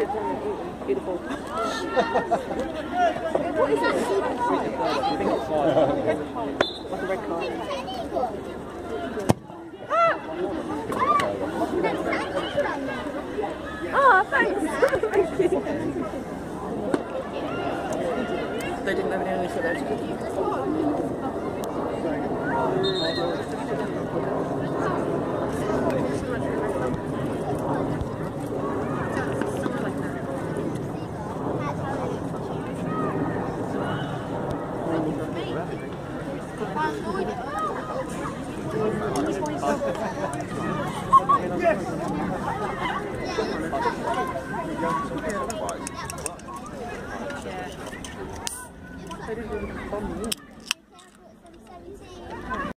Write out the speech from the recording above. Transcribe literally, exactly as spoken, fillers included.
Beautiful. What is it? Like a red card. Oh, thanks. Thank you. They didn't have any only for those. Yeah.